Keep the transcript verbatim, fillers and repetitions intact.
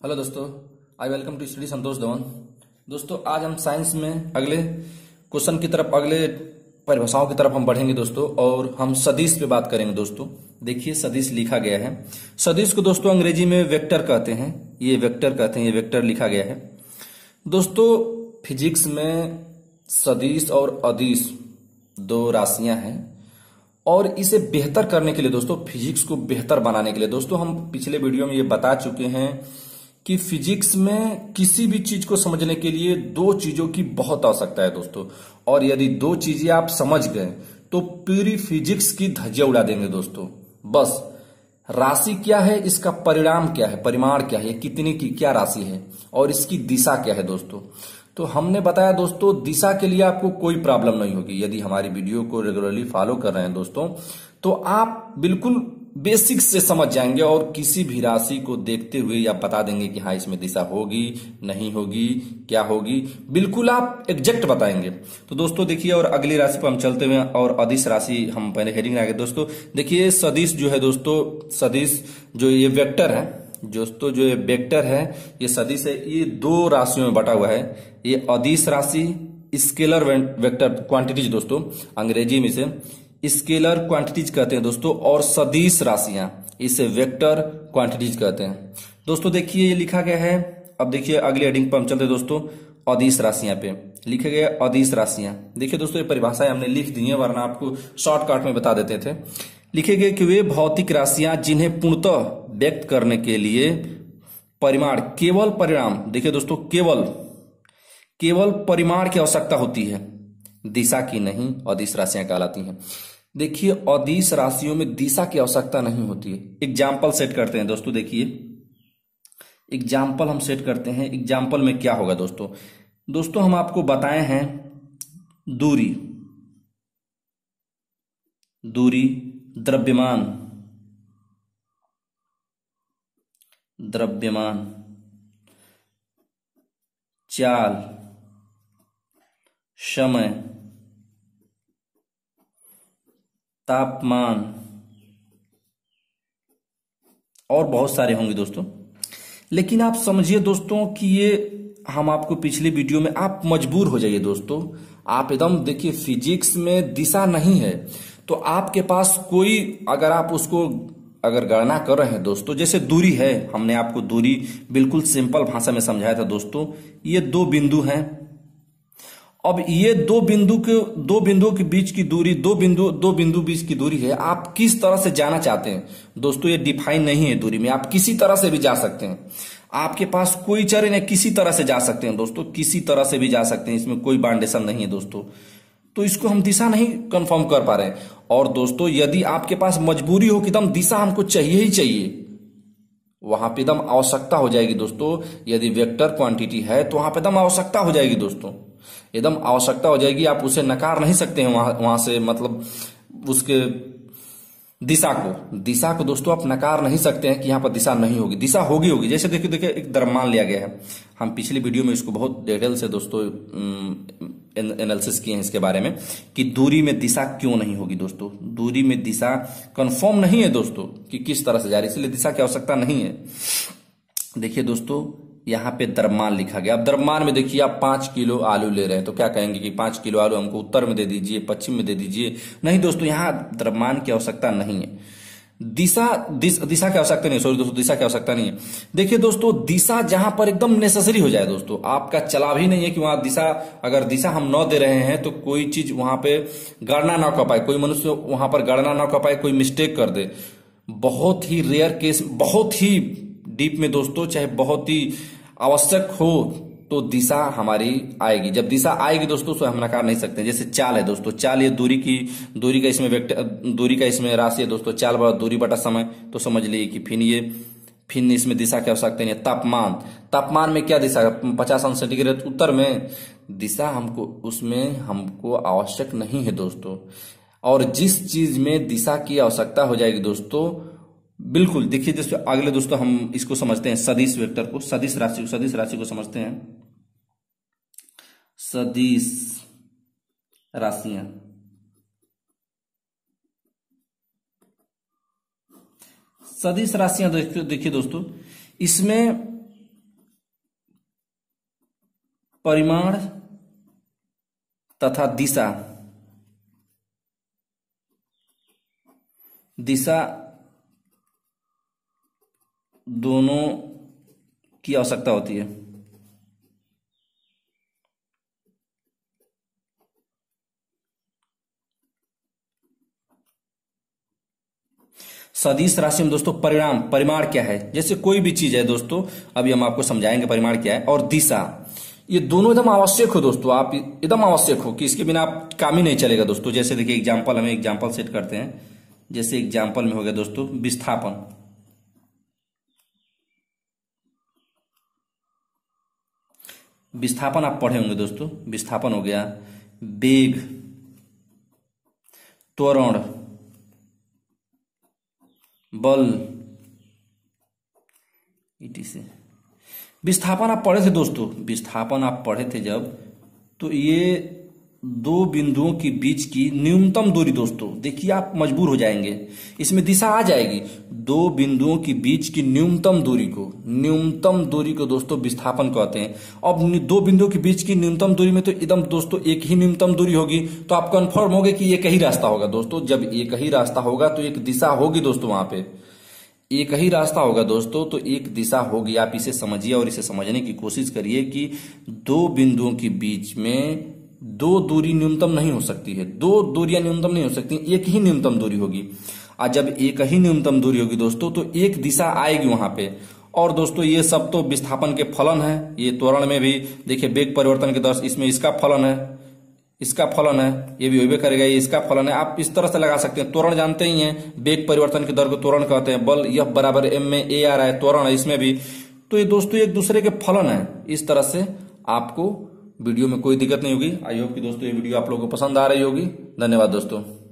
Hello दोस्तों, I welcome to study Santosh Dhawan. दोस्तों आज हम साइंस में अगले क्वेश्चन की तरफ, अगले परिभाषाओं की तरफ हम बढ़ेंगे दोस्तों, और हम सदिश पे बात करेंगे दोस्तों। देखिए सदिश लिखा गया है। सदिश को दोस्तों अंग्रेजी में वेक्टर कहते हैं। ये वेक्टर कहते हैं, ये वेक्टर लिखा गया है दोस्तों। फिजिक्स में सदिश और अदिश दो राशियां हैं, और इसे बेहतर करने के लिए दोस्तों, फिजिक्स को बेहतर बनाने के लिए दोस्तों, हम पिछले वीडियो में ये बता चुके हैं कि फिजिक्स में किसी भी चीज को समझने के लिए दो चीजों की बहुत आवश्यकता है दोस्तों। और यदि दो चीजें आप समझ गए तो पूरी फिजिक्स की धज्जियां उड़ा देंगे दोस्तों। बस राशि क्या है, इसका परिणाम क्या है, परिमाण क्या है, कितने की क्या राशि है, और इसकी दिशा क्या है दोस्तों। तो हमने बताया दोस्तों, दिशा के लिए आपको कोई प्रॉब्लम नहीं होगी। यदि हमारी वीडियो को रेगुलरली फॉलो कर रहे हैं दोस्तों, तो आप बिल्कुल बेसिक से समझ जाएंगे, और किसी भी राशि को देखते हुए आप बता देंगे कि हाँ इसमें दिशा होगी, नहीं होगी, क्या होगी, बिल्कुल आप एग्जैक्ट बताएंगे। तो दोस्तों देखिए, और अगली राशि पर हम चलते हुए, और अदिश राशि हम पहले हेडिंग आगे दोस्तों। देखिए सदिश जो है दोस्तों, सदिश जो ये वेक्टर है दोस्तों, जो ये वेक्टर है, ये सदिश है, ये दो राशियों में बटा हुआ है। ये अदिश राशि, स्केलर वेक्टर क्वांटिटीज दोस्तों, अंग्रेजी में से स्केलर क्वांटिटीज कहते हैं दोस्तों, और सदिश राशियां इसे वेक्टर क्वांटिटीज कहते हैं दोस्तों। देखिए ये लिखा गया है। अब देखिए अगले हेडिंग पर हम चलते हैं दोस्तों, अदिश राशियां पे लिखे गए अदिश राशियां। देखिए दोस्तों, ये परिभाषाएं हमने लिख दी है, वरना आपको शॉर्टकट में बता देते थे। लिखे गए कि वे भौतिक राशियां जिन्हें पूर्णतः व्यक्त करने के लिए परिमाण, केवल परिणाम, देखिए दोस्तों, केवल केवल परिमाण की आवश्यकता होती है, दिशा की नहीं, अदिश राशियां कहलाती हैं। देखिए अदिश राशियों में दिशा की आवश्यकता नहीं होती है। एग्जाम्पल सेट करते हैं दोस्तों। देखिए एग्जाम्पल हम सेट करते हैं। एग्जाम्पल में क्या होगा दोस्तों दोस्तों हम आपको बताए हैं दूरी, दूरी, द्रव्यमान, द्रव्यमान, चाल, समय, तापमान, और बहुत सारे होंगे दोस्तों। लेकिन आप समझिए दोस्तों कि ये हम आपको पिछली वीडियो में, आप मजबूर हो जाइए दोस्तों, आप एकदम देखिए फिजिक्स में दिशा नहीं है तो आपके पास कोई, अगर आप उसको अगर गणना कर रहे हैं दोस्तों, जैसे दूरी है, हमने आपको दूरी बिल्कुल सिंपल भाषा में समझाया था दोस्तों। ये दो बिंदु हैं। अब ये दो बिंदु के दो बिंदुओं के बीच की दूरी, दो बिंदु दो बिंदु बीच की दूरी है। आप किस तरह से जाना चाहते हैं दोस्तों, ये डिफाइन नहीं है दूरी में। आप किसी तरह से भी जा सकते हैं, आपके पास कोई चर नहीं, किसी तरह से जा सकते हैं दोस्तों, किसी तरह से भी जा सकते हैं, इसमें कोई बाउंडेशन नहीं है दोस्तों। तो इसको हम दिशा नहीं कंफर्म कर पा रहे हैं। और दोस्तों यदि आपके पास मजबूरी हो कि एकदम दिशा हमको चाहिए ही चाहिए, वहां पे एकदम आवश्यकता हो जाएगी दोस्तों। यदि वेक्टर क्वांटिटी है तो वहां पे एकदम आवश्यकता हो जाएगी दोस्तों, एकदम आवश्यकता हो जाएगी। आप उसे नकार नहीं सकते हैं वहां वहां से, मतलब उसके दिशा को दिशा को दोस्तों आप नकार नहीं सकते हैं कि यहाँ पर दिशा नहीं होगी, दिशा होगी होगी। जैसे देखिए देखिए एक द्रव्यमान लिया गया है। हम पिछली वीडियो में इसको बहुत डिटेल से दोस्तों एनालिसिस किए हैं इसके बारे में कि दूरी में दिशा क्यों नहीं होगी दोस्तों। दूरी में दिशा कंफर्म नहीं है दोस्तों कि किस तरह से जा रही है, इसलिए दिशा की आवश्यकता नहीं है। देखिए दोस्तों यहाँ पे द्रव्यमान लिखा गया। अब द्रव्यमान में देखिए आप पांच किलो आलू ले रहे हैं, तो क्या कहेंगे कि पांच किलो आलू हमको उत्तर में दे दीजिए, पश्चिम में दे दीजिए। नहीं दोस्तों, यहाँ द्रव्यमान की आवश्यकता नहीं है। दिशा दिश, दिशा की आवश्यकता नहीं है, सॉरी दोस्तों, दिशा की आवश्यकता नहीं है। देखिए दोस्तों, दिशा जहां पर एकदम नेसेसरी हो जाए दोस्तों, आपका चला भी नहीं है कि वहां दिशा, अगर दिशा हम न दे रहे हैं तो कोई चीज वहां पे गणना ना कर पाए, कोई मनुष्य वहां पर गणना ना कर पाए, कोई मिस्टेक कर दे। बहुत ही रेयर केस, बहुत ही डीप में दोस्तों, चाहे बहुत ही आवश्यक हो तो दिशा हमारी आएगी। जब दिशा आएगी दोस्तों तो हम नकार नहीं सकते। जैसे चाल है दोस्तों, चाल ये दूरी की दूरी का इसमें वेक्टर, दूरी का इसमें राशि है दोस्तों। चाल बड़ा दूरी बटा समय, तो समझ लीजिए कि फिर ये फिर इसमें दिशा की आवश्यकता नहीं है। तापमान, तापमान में क्या दिशा, पचास अंश सेंटीग्रेड उत्तर में, दिशा हमको उसमें हमको आवश्यक नहीं है दोस्तों। और जिस चीज में दिशा की आवश्यकता हो जाएगी दोस्तों, बिल्कुल देखिए जैसे अगले दोस्तों हम इसको समझते हैं, सदिश वेक्टर को, सदिश राशि सदिश राशि को समझते हैं। सदिश राशियां, सदिश राशियां देखिए दोस्तों, इसमें परिमाण तथा दिशा दिशा दोनों की आवश्यकता होती है। सदिश राशि में दोस्तों परिणाम परिमाण क्या है, जैसे कोई भी चीज है दोस्तों, अभी हम आपको समझाएंगे परिमाण क्या है, और दिशा, ये दोनों एकदम आवश्यक हो दोस्तों, आप एकदम आवश्यक हो कि इसके बिना आप काम ही नहीं चलेगा दोस्तों। जैसे देखिए एग्जांपल, हमें एग्जांपल सेट करते हैं, जैसे एग्जांपल में हो गया दोस्तों विस्थापन, विस्थापन आप पढ़े होंगे दोस्तों, विस्थापन हो गया, वेग, त्वरण, बल, इटीसी। विस्थापन आप पढ़े थे दोस्तों, विस्थापन आप पढ़े थे जब, तो ये दो बिंदुओं के बीच की न्यूनतम दूरी दोस्तों, देखिए आप मजबूर हो जाएंगे, इसमें दिशा आ जाएगी, दो बिंदुओं के बीच की न्यूनतम दूरी को न्यूनतम दूरी को दोस्तों विस्थापन कहते हैं। अब दो बिंदुओं के बीच की न्यूनतम दूरी में तो एकदम दोस्तों एक ही न्यूनतम दूरी होगी, तो आप कंफर्म होगे कि एक ही रास्ता होगा दोस्तों। जब एक ही रास्ता होगा तो एक दिशा होगी दोस्तों, वहां पे एक ही रास्ता होगा दोस्तों, तो एक दिशा होगी। आप इसे समझिए और इसे समझने की कोशिश करिए कि दो बिंदुओं के बीच में दो दूरी न्यूनतम नहीं हो सकती है, दो दूरियां न्यूनतम नहीं हो सकती, एक ही न्यूनतम दूरी होगी। और जब एक ही न्यूनतम दूरी होगी दोस्तों, तो एक दिशा आएगी वहां पे। और दोस्तों ये सब तो विस्थापन के फलन है, ये त्वरण में भी देखिए वेग परिवर्तन के दर, इसमें इसका फलन है, इसका फलन है, ये भी होबे करेगा, ये इसका फलन है। आप इस तरह से लगा सकते हैं, त्वरण जानते ही हैं, वेग परिवर्तन की दर को त्वरण कहते हैं, बल यह बराबर एम में ए आ रहा है, त्वरण है इसमें भी, तो ये दोस्तों एक दूसरे के फलन है। इस तरह से आपको वीडियो में कोई दिक्कत नहीं होगी। आई होप कि दोस्तों ये वीडियो आप लोगों को पसंद आ रही होगी। धन्यवाद दोस्तों।